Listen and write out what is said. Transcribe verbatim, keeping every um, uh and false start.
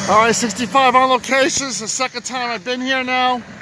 All right, sixty-five on location. It's the second time I've been here now.